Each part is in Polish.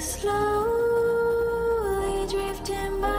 slowly drifting by.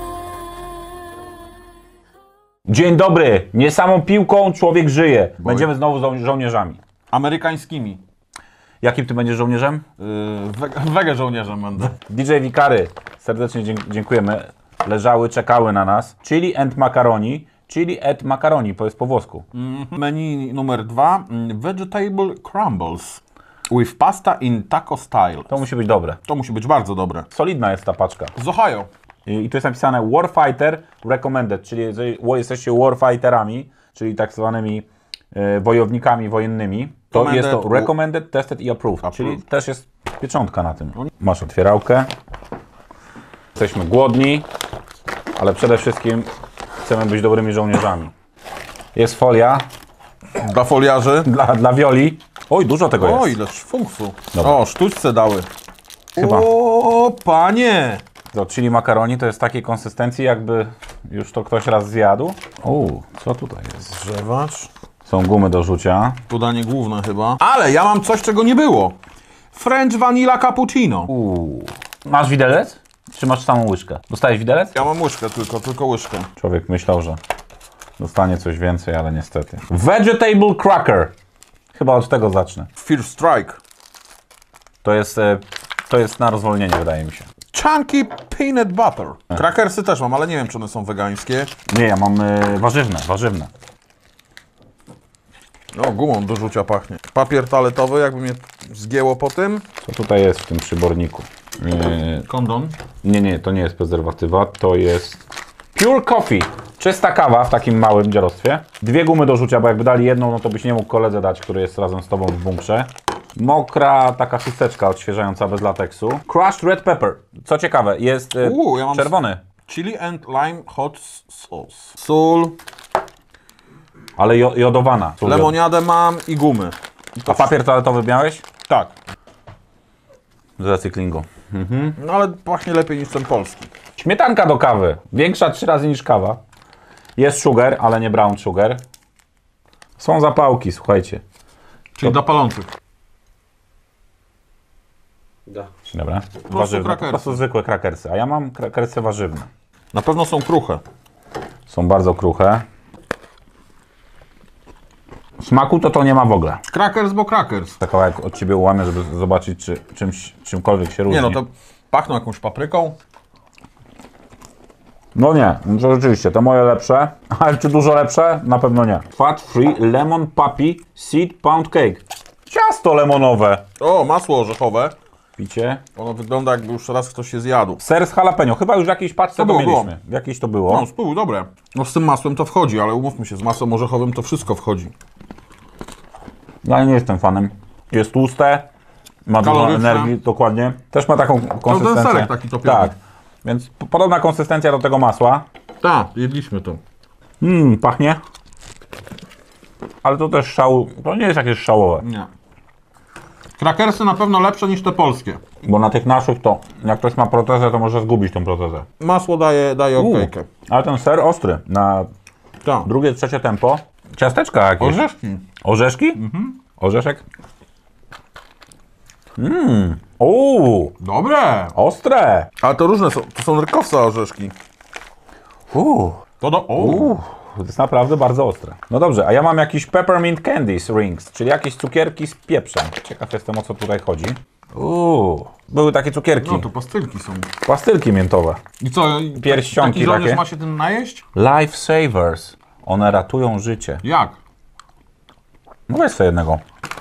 Dzień dobry, nie samą piłką człowiek żyje. Będziemy znowu żołnierzami. Amerykańskimi. Jakim ty będziesz żołnierzem? Wege żołnierzem będę. DJ Wikary, serdecznie dziękujemy. Leżały, czekały na nas. Chili and macaroni. Chili and macaroni, to jest po włosku. Menu numer 2. Vegetable crumbles with pasta in taco style. To musi być dobre. To musi być bardzo dobre. Solidna jest ta paczka. Z Ohio. I tu jest napisane Warfighter Recommended, czyli jeżeli jesteście warfighterami, czyli tak zwanymi wojownikami wojennymi, to jest to Recommended, Tested i approved. Czyli też jest pieczątka na tym. Masz otwierałkę. Jesteśmy głodni, ale przede wszystkim chcemy być dobrymi żołnierzami. Jest folia. Dla foliarzy. Dla Wioli. Oj, dużo tego jest. O, ileż funksu. Dobra. O, sztućce dały. Chyba. O, panie! To chili macaroni to jest takiej konsystencji, jakby już to ktoś raz zjadł. O, co tutaj jest? Grzewacz. Są gumy do rzucia. Podanie główne chyba. Ale ja mam coś, czego nie było. French vanilla cappuccino. Masz widelec? Czy masz samą łyżkę? Dostałeś widelec? Ja mam łyżkę tylko łyżkę. Człowiek myślał, że dostanie coś więcej, ale niestety. Vegetable cracker. Chyba od tego zacznę. First strike. To jest na rozwolnienie, wydaje mi się. Chunky peanut butter. Krakersy też mam, ale nie wiem, czy one są wegańskie. Nie, ja mam warzywne. O, gumą do rzucia pachnie. Papier toaletowy, jakby mnie zgięło po tym. Co tutaj jest w tym przyborniku? Kondon. Nie, to nie jest prezerwatywa, to jest Pure Coffee. Czysta kawa w takim małym dziarostwie. 2 gumy do rzucia, bo jakby dali jedną, no to byś nie mógł koledze dać, który jest razem z tobą w bunkrze. Mokra taka chusteczka odświeżająca bez lateksu. Crushed red pepper. Co ciekawe, jest ja mam czerwony. Chili and lime hot sauce. Sól. Ale jodowana. Lemoniadę mam i gumy. A papier toaletowy miałeś? Tak. Z recyklingu. No ale pachnie lepiej niż ten polski. Śmietanka do kawy. Większa 3 razy niż kawa. Jest sugar, ale nie brown sugar. Są zapałki, słuchajcie. Czyli dla palących. Dobra. krakersy. Po prostu zwykłe krakersy. A ja mam krakersy warzywne. Na pewno są kruche. Są bardzo kruche. Smaku to nie ma w ogóle. Krakers, bo krakers. Tak kawałek od ciebie ułamię, żeby zobaczyć, czy czymkolwiek się różni. Nie no, to pachną jakąś papryką. No nie, to rzeczywiście, to moje lepsze. Ale czy dużo lepsze? Na pewno nie. Fat Free Lemon Puppy Seed Pound Cake. Ciasto lemonowe. O, masło orzechowe. Picie. Ono wygląda, jakby już raz ktoś się zjadł. Ser z jalapeno. Chyba już w jakiejś paczce to mieliśmy. W jakiejś to było. No, spróbuj, dobre. No z tym masłem to wchodzi, ale umówmy się, z masłem orzechowym to wszystko wchodzi. Ja nie jestem fanem. Jest tłuste. Ma dużo energii, dokładnie. Też ma taką konsystencję. ten serek taki topiony. Tak. Więc podobna konsystencja do tego masła. Tak, jedliśmy to. Pachnie. Ale to też to nie jest jakieś szałowe. Nie. Krakersy na pewno lepsze niż te polskie. Bo na tych naszych to, jak ktoś ma protezę, to może zgubić tą protezę. Masło daje okejkę. Ale ten ser ostry. Na Tak. drugie, trzecie tempo. Ciasteczka jakieś. Orzeszki. Orzeszki? Orzeszek? Dobre. Ostre. Ale to różne są, to są nerkowca orzeszki. To jest naprawdę bardzo ostre. No dobrze, a ja mam jakiś peppermint candies rings, czyli jakieś cukierki z pieprzem. Ciekaw jestem, o co tutaj chodzi. Były takie cukierki. No to pastylki są. Pastylki miętowe. I co? Pierścionki taki żołnierz takie. ma się tym najeść? Life savers. One ratują życie. Jak? No weź sobie jednego.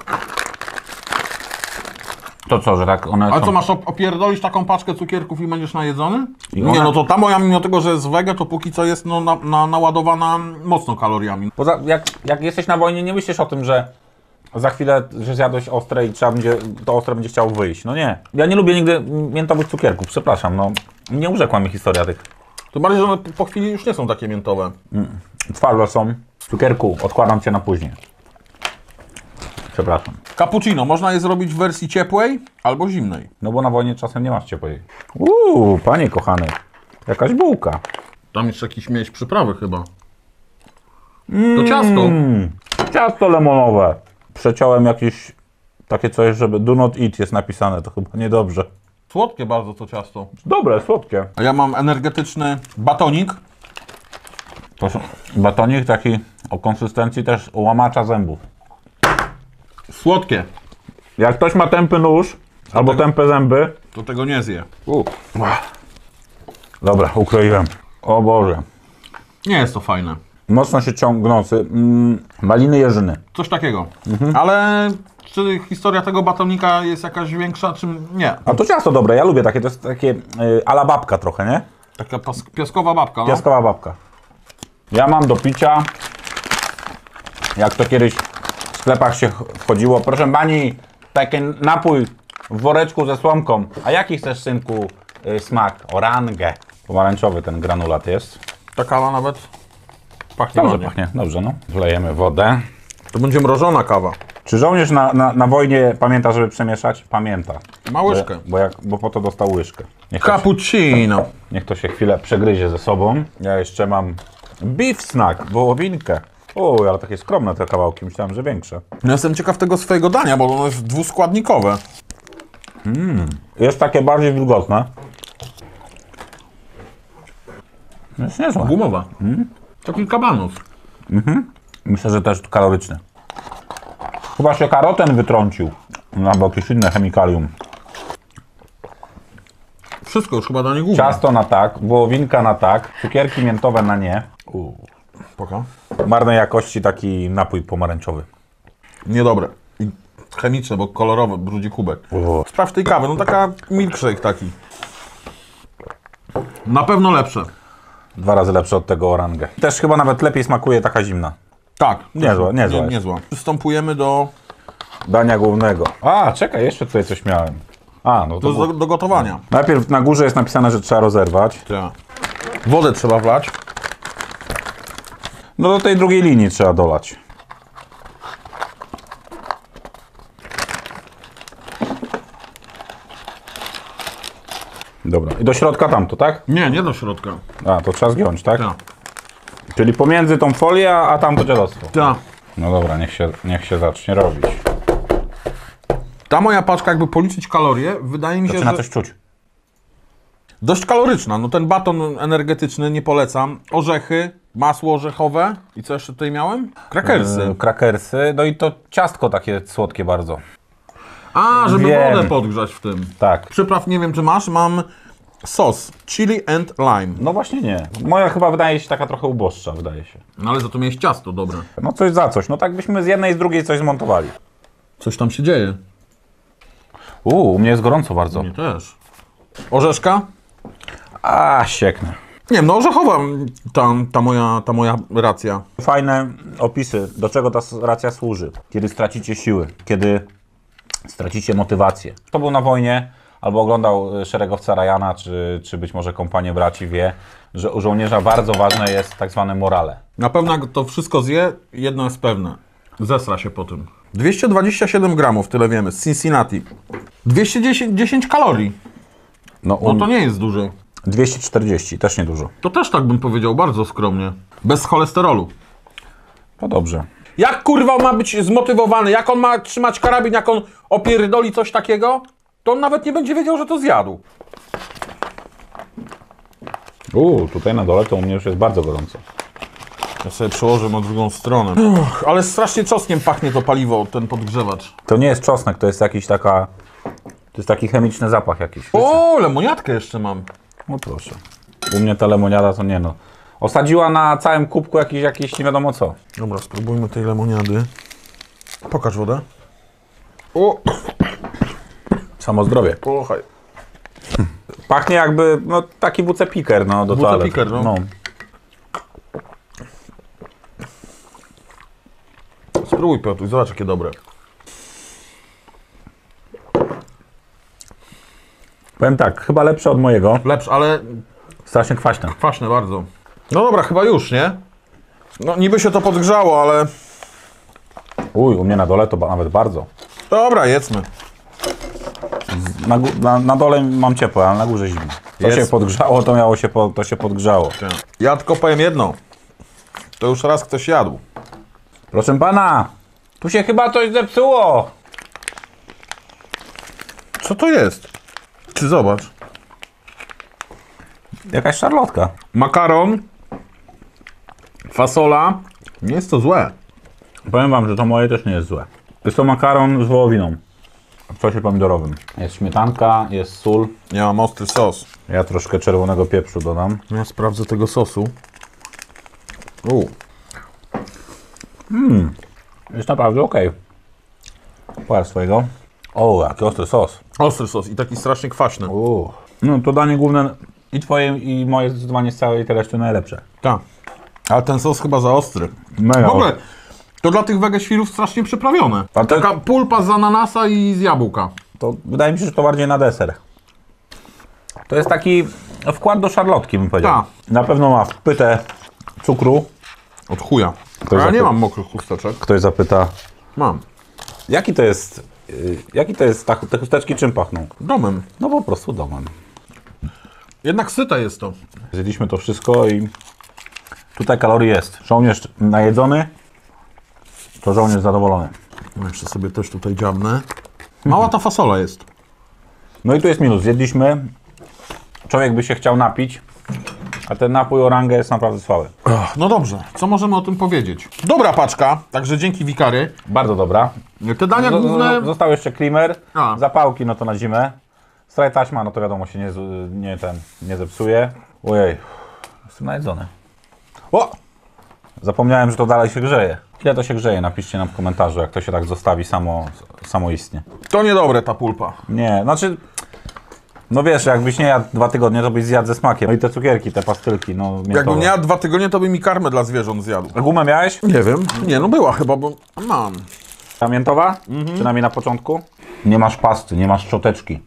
To co, że tak one A są... co, masz opierdolić taką paczkę cukierków i będziesz najedzony? I Nie, ona- no to ta moja, mimo tego, że jest wege, to póki co jest naładowana mocno kaloriami. Poza, jak jesteś na wojnie, nie myślisz o tym, że za chwilę, że zjadłeś ostre i to ostre będzie chciało wyjść. No nie. Ja nie lubię nigdy miętowych cukierków, przepraszam, no. Nie urzekła mi historia tych. Tym bardziej, że one po chwili już nie są takie miętowe. Twarde są. Cukierku, odkładam cię na później. Przepraszam. Cappuccino można je zrobić w wersji ciepłej albo zimnej. No bo na wojnie czasem nie masz ciepłej. Panie kochany. Jakaś bułka. Tam jeszcze jakieś miałeś przyprawy chyba. To ciasto. Ciasto lemonowe. Przeciąłem jakieś takie coś, żeby do not eat jest napisane. To chyba niedobrze. Słodkie bardzo to ciasto. Dobre, słodkie. A ja mam energetyczny batonik. To są batonik taki o konsystencji też łamacza zębów. Słodkie. Jak ktoś ma tępy nóż albo tępe zęby. To tego nie zje. Dobra, ukroiłem. O Boże. Nie jest to fajne. Mocno się ciągnący. Maliny jeżyny. Coś takiego. Ale czy historia tego batonika jest jakaś większa, czy nie? A to ciasto dobre, ja lubię takie, to jest takie ala babka trochę, nie? Taka piaskowa babka, no. Piaskowa babka. Ja mam do picia, jak to kiedyś w sklepach się wchodziło, proszę pani, taki napój w woreczku ze słomką. A jaki chcesz, synku, smak? Orangę. Pomarańczowy ten granulat jest. Ta kawa nawet pachnie Dobrze ładnie. pachnie, dobrze, no. Wlejemy wodę. To będzie mrożona kawa. Czy żołnierz na wojnie pamięta, żeby przemieszać? Pamięta. Ma łyżkę. Bo po to dostał łyżkę. Cappuccino. Niech to się chwilę przegryzie ze sobą. Ja jeszcze mam beef snack, wołowinkę. O, ale takie skromne te kawałki, myślałem, że większe. No jestem ciekaw tego swojego dania, bo ono jest dwuskładnikowe. Jest takie bardziej wilgotne. Jest niezłe. Gumowa. Taki kabanos. Myślę, że też kaloryczny. Chyba się karoten wytrącił. Albo jakieś inne chemikalium. Wszystko już chyba danie główne. Ciasto na tak, wołowinka na tak, cukierki miętowe na nie. Poka. Marnej jakości taki napój pomarańczowy. Niedobre. I chemiczne, bo kolorowe, brudzi kubek. Sprawdź tej kawy, no taka milkshake taki. Na pewno lepsze. 2 razy lepsze od tego orangę. Też chyba nawet lepiej smakuje taka zimna. Tak. Niezła, niezła jest. Niezła. Przystępujemy do Dania głównego. A, czekaj, jeszcze tutaj coś miałem. A, no to do gotowania. najpierw na górze jest napisane, że trzeba rozerwać. Tak. Wodę trzeba wlać. No do tej drugiej linii trzeba dolać. Dobra, i do środka tamto, tak? Nie do środka. A, to trzeba zgiąć, tak? Tak. Czyli pomiędzy tą folię, a tamto dziadostwo. Tak. No dobra, niech się zacznie robić. Ta moja paczka, jakby policzyć kalorie, wydaje mi się, Zaczyna że coś czuć. dość kaloryczna. No ten baton energetyczny nie polecam. Orzechy, masło orzechowe. I co jeszcze tutaj miałem? Krakersy. Krakersy, no i to ciastko takie słodkie bardzo. A, żeby Wiem. wodę podgrzać w tym. Tak. Przypraw nie wiem, czy masz. Mam sos chili and lime. No właśnie nie. Moja chyba wydaje się taka trochę uboższa, wydaje się. No ale za to miałeś ciasto, dobre. No coś za coś. No tak byśmy z jednej i z drugiej coś zmontowali. Coś tam się dzieje. U mnie jest gorąco bardzo. Nie też. Orzeszka? A, sieknę. Nie wiem, no orzechowa ta moja racja. Fajne opisy, do czego ta racja służy. Kiedy stracicie siły, kiedy stracicie motywację. Kto był na wojnie, albo oglądał Szeregowca Ryana, czy być może Kompanię Braci, wie, że u żołnierza bardzo ważne jest tak zwane morale. Na pewno jak to wszystko zje, jedno jest pewne. Zesra się po tym. 227 gramów, tyle wiemy, z Cincinnati. 210 kalorii. No, No to nie jest dużo. 240, też niedużo. To też tak bym powiedział, bardzo skromnie. Bez cholesterolu. No dobrze. Jak kurwa ma być zmotywowany? Jak on ma trzymać karabin, jak on opierdoli coś takiego? To on nawet nie będzie wiedział, że to zjadł. Tutaj na dole to u mnie już jest bardzo gorąco. Ja sobie przełożę na drugą stronę. Ale strasznie czosnkiem pachnie to paliwo, ten podgrzewacz. To nie jest czosnek, to jest jakiś taka... To jest taki chemiczny zapach jakiś. O, lemoniadkę jeszcze mam. No proszę. U mnie ta lemoniada to nie no. Osadziła na całym kubku jakiś nie wiadomo co. Dobra, spróbujmy tej lemoniady. Pokaż wodę. O, Samo zdrowie. pochaj. Pachnie jakby, no taki WC Piker, no do WC toalety. Piker, no. Spróbuj, Piotr, zobacz jakie dobre. Powiem tak, chyba lepsze od mojego. Lepsze, ale Strasznie kwaśne. kwaśne bardzo. No dobra, chyba już, nie? No niby się to podgrzało, ale... U mnie na dole to nawet bardzo. Dobra, jedzmy. Na dole mam ciepłe, ale na górze zimno. To Jest. się podgrzało, to się podgrzało. Ja tylko powiem jedno. To już raz ktoś jadł. Proszę pana, tu się chyba coś zepsuło. Co to jest? Ty zobacz. Jakaś szarlotka. Makaron, fasola. Nie jest to złe. Powiem wam, że to moje też nie jest złe. Jest to makaron z wołowiną. W sosie pomidorowym. Jest śmietanka, jest sól. Ja mam ostry sos. Ja troszkę czerwonego pieprzu dodam. Ja sprawdzę tego sosu. Jest naprawdę okej. Pokaż swojego. O, jaki ostry sos. Ostry sos i taki strasznie kwaśny. No to danie główne i twoje i moje zdecydowanie z całej tej reszty najlepsze. Tak. Ale ten sos chyba za ostry. Mega W ogóle ostry. to dla tych wege świrów strasznie przyprawione. A to- Taka pulpa z ananasa i z jabłka. To wydaje mi się, że to bardziej na deser. To jest taki wkład do szarlotki, bym powiedział. Tak. Na pewno ma wpytę cukru. Od chuja. Ktoś A ja nie zapy- mam mokrych chusteczek. Ktoś zapyta, Mam. jaki to jest, te chusteczki czym pachną? Domem. No po prostu domem. Jednak syte jest to. Zjedliśmy to wszystko i tutaj kalorii jest. Żołnierz najedzony, to żołnierz zadowolony. Jeszcze sobie też tutaj dziabnę. Mała ta fasola jest. No i tu jest minus. Zjedliśmy, człowiek by się chciał napić, a ten napój o rangę jest naprawdę słaby. No dobrze, co możemy o tym powiedzieć? Dobra paczka, także dzięki Wikary. Bardzo dobra. Te dania główne... Został jeszcze klimer, A. zapałki no to na zimę. Straj taśma, no to wiadomo się nie zepsuje. Ojej, jestem najedzony. O! Zapomniałem, że to dalej się grzeje. Ile to się grzeje? Napiszcie nam w komentarzu, jak to się tak zostawi samoistnie. To niedobre ta pulpa. Nie, znaczy... No wiesz, jakbyś nie jadł 2 tygodnie, to byś zjadł ze smakiem. No i te cukierki, te pastylki, no miętowe. Jakbym nie jadł 2 tygodnie, to by mi karmę dla zwierząt zjadł. A gumę miałeś? Nie wiem. Nie, no była chyba, bo mam. Ta miętowa? Przynajmniej na początku? Nie masz pasty, nie masz szczoteczki.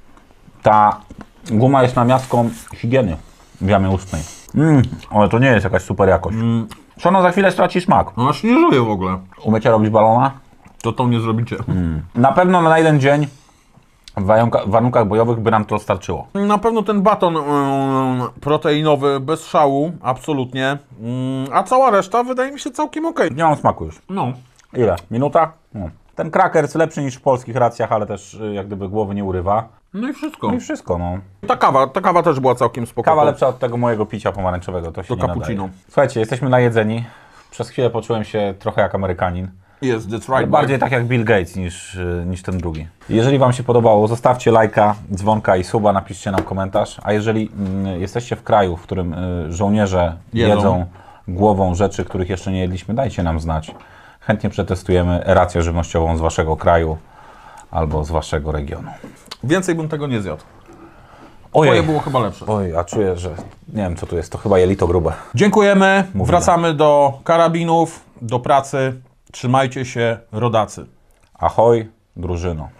Ta guma jest namiastką higieny w jamie ustnej. Ale to nie jest jakaś super jakość. Czy ona za chwilę straci smak? No aż nie żyję w ogóle. Umiecie robić balona? To tą nie zrobicie. Na pewno na jeden dzień w warunkach bojowych by nam to starczyło. Na pewno ten baton proteinowy bez szału, absolutnie. A cała reszta wydaje mi się całkiem okej. Nie mam smaku już. No. Ile? Minuta? No. Ten krakers lepszy niż w polskich racjach, ale też jak gdyby głowy nie urywa. No i wszystko. No i wszystko, no. Ta kawa też była całkiem spoko. Kawa lepsza od tego mojego picia pomarańczowego, to się Do nie cappuccino. nadaje. Słuchajcie, jesteśmy najedzeni. Przez chwilę poczułem się trochę jak Amerykanin. Jest, that's Ale right. bardziej tak jak Bill Gates niż ten drugi. Jeżeli Wam się podobało, zostawcie lajka, dzwonka i suba, napiszcie nam komentarz. A jeżeli jesteście w kraju, w którym żołnierze jedzą głową rzeczy, których jeszcze nie jedliśmy, dajcie nam znać. Chętnie przetestujemy rację żywnościową z Waszego kraju albo z Waszego regionu. Więcej bym tego nie zjadł. Ojej, Twoje było chyba lepsze. oj, a czuję, że nie wiem co tu jest, to chyba jelito grube. Dziękujemy. Wracamy do karabinów, do pracy. Trzymajcie się, rodacy. Ahoj, drużyno.